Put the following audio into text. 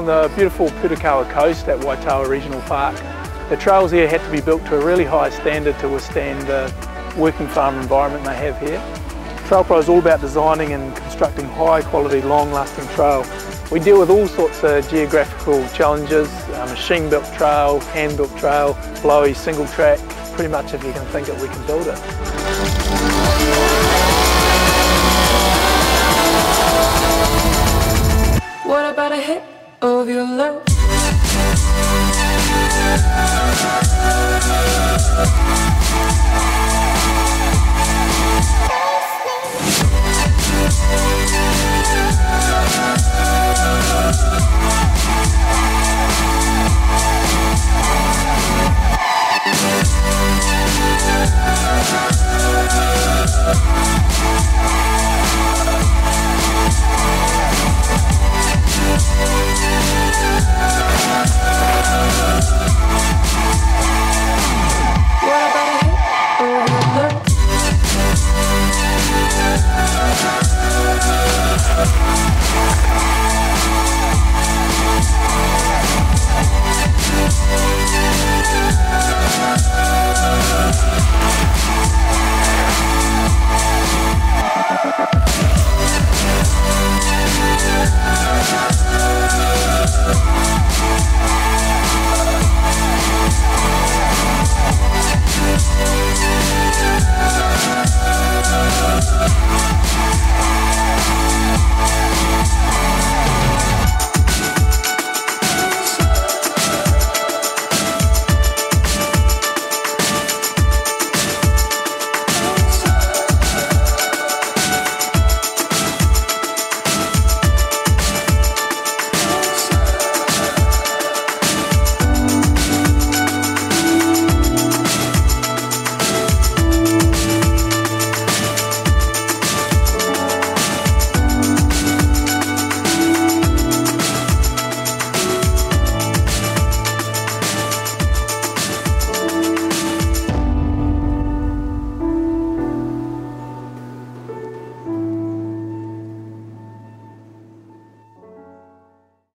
on the beautiful Putakawa coast at Waitawa Regional Park. The trails here had to be built to a really high standard to withstand the working farm environment they have here. TrailPro is all about designing and constructing high quality, long lasting trail. We deal with all sorts of geographical challenges, machine-built trail, hand-built trail, blowy, single track. Pretty much if you can think it, we can build it. What about a hit of your love?